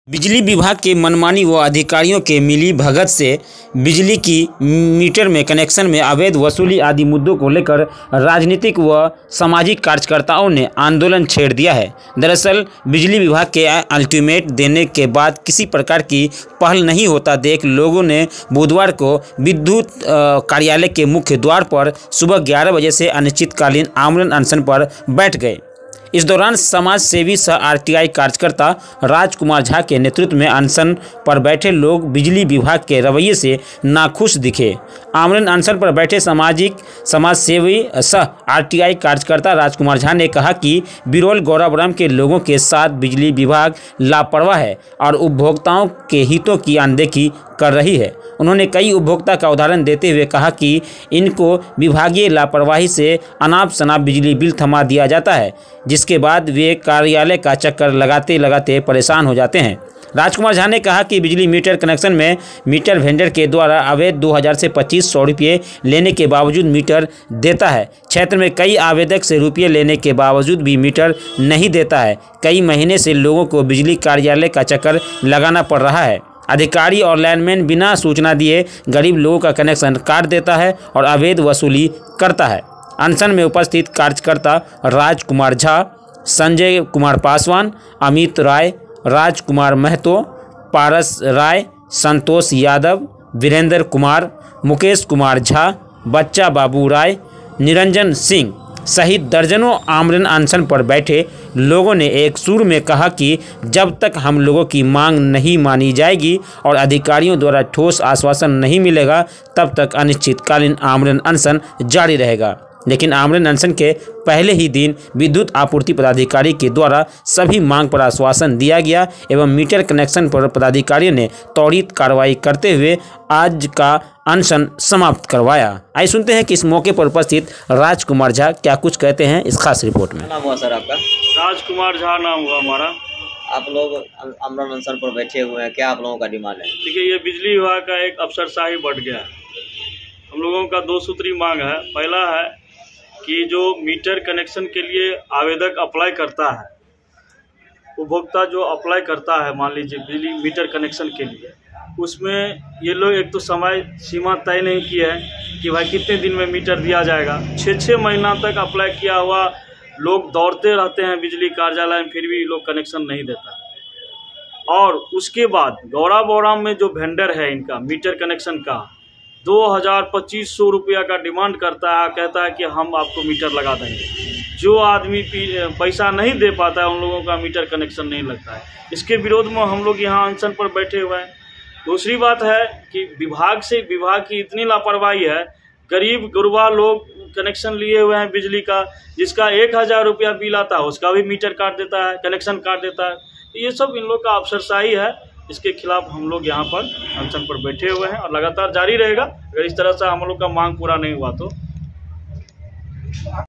बिजली विभाग के मनमानी व अधिकारियों के मिलीभगत से बिजली की मीटर में कनेक्शन में अवैध वसूली आदि मुद्दों को लेकर राजनीतिक व सामाजिक कार्यकर्ताओं ने आंदोलन छेड़ दिया है। दरअसल बिजली विभाग के अल्टीमेट देने के बाद किसी प्रकार की पहल नहीं होता देख लोगों ने बुधवार को विद्युत कार्यालय के मुख्य द्वार पर सुबह 11 बजे से अनिश्चितकालीन आमरण अनशन पर बैठ गए। इस दौरान समाज सेवी सह आरटीआई कार्यकर्ता राजकुमार झा के नेतृत्व में अनशन पर बैठे लोग बिजली विभाग के रवैये से नाखुश दिखे। आमरण अनशन पर बैठे समाज सेवी सह आरटीआई कार्यकर्ता राजकुमार झा ने कहा कि बिरौल गौराबोराम के लोगों के साथ बिजली विभाग लापरवाह है और उपभोक्ताओं के हितों की अनदेखी कर रही है। उन्होंने कई उपभोक्ता का उदाहरण देते हुए कहा कि इनको विभागीय लापरवाही से अनाप शनाप बिजली बिल थमा दिया जाता है, जिसके बाद वे कार्यालय का चक्कर लगाते लगाते परेशान हो जाते हैं। राजकुमार झा ने कहा कि बिजली मीटर कनेक्शन में मीटर वेंडर के द्वारा अवैध 2000 से 2500 रुपये लेने के बावजूद मीटर देता है। क्षेत्र में कई आवेदक से रुपये लेने के बावजूद भी मीटर नहीं देता है। कई महीने से लोगों को बिजली कार्यालय का चक्कर लगाना पड़ रहा है। अधिकारी और लाइनमैन बिना सूचना दिए गरीब लोगों का कनेक्शन काट देता है और अवैध वसूली करता है। अनशन में उपस्थित कार्यकर्ता राजकुमार झा, संजय कुमार पासवान, अमित राय, राजकुमार महतो, पारस राय, संतोष यादव, वीरेंद्र कुमार, मुकेश कुमार झा, बच्चा बाबू राय, निरंजन सिंह सहित दर्जनों आमरण अनशन पर बैठे लोगों ने एक सुर में कहा कि जब तक हम लोगों की मांग नहीं मानी जाएगी और अधिकारियों द्वारा ठोस आश्वासन नहीं मिलेगा तब तक अनिश्चितकालीन आमरण अनशन जारी रहेगा। लेकिन आमरण अनशन के पहले ही दिन विद्युत आपूर्ति पदाधिकारी के द्वारा सभी मांग पर आश्वासन दिया गया एवं मीटर कनेक्शन पर पदाधिकारियों ने त्वरित कार्रवाई करते हुए आज का अनशन समाप्त करवाया। आइए सुनते हैं कि इस मौके पर उपस्थित राजकुमार झा क्या कुछ कहते हैं इस खास रिपोर्ट में। नाम हुआ सर आपका? राजकुमार झा नाम हुआ हमारा। आप लोग आमरण अनशन पर बैठे हुए हैं, क्या आप लोगों का डिमांड है? देखिए, ये बिजली विभाग का एक अफसरशाही बढ़ गया है। हम लोगों का दो सूत्री मांग है। पहला है कि जो मीटर कनेक्शन के लिए आवेदक अप्लाई करता है, उपभोक्ता जो अप्लाई करता है, मान लीजिए बिजली मीटर कनेक्शन के लिए, उसमें ये लोग एक तो समय सीमा तय नहीं की है कि भाई कितने दिन में मीटर दिया जाएगा। 6-6 महीना तक अप्लाई किया हुआ लोग दौड़ते रहते हैं बिजली कार्यालय में, फिर भी लोग कनेक्शन नहीं देता। और उसके बाद गौराबोराम में जो वेंडर है इनका मीटर कनेक्शन का 2000-2500 रुपया का डिमांड करता है, कहता है कि हम आपको मीटर लगा देंगे। जो आदमी पैसा नहीं दे पाता है उन लोगों का मीटर कनेक्शन नहीं लगता है। इसके विरोध में हम लोग यहाँ अनशन पर बैठे हुए हैं। दूसरी बात है कि विभाग की इतनी लापरवाही है, गरीब गुरबा लोग कनेक्शन लिए हुए हैं बिजली का, जिसका 1000 रुपया बिल आता है उसका भी मीटर काट देता है, कनेक्शन काट देता है। ये सब इन लोग का अफसरशाही है। इसके खिलाफ हम लोग यहाँ पर अनशन पर बैठे हुए हैं और लगातार जारी रहेगा अगर इस तरह से हम लोग का मांग पूरा नहीं हुआ तो।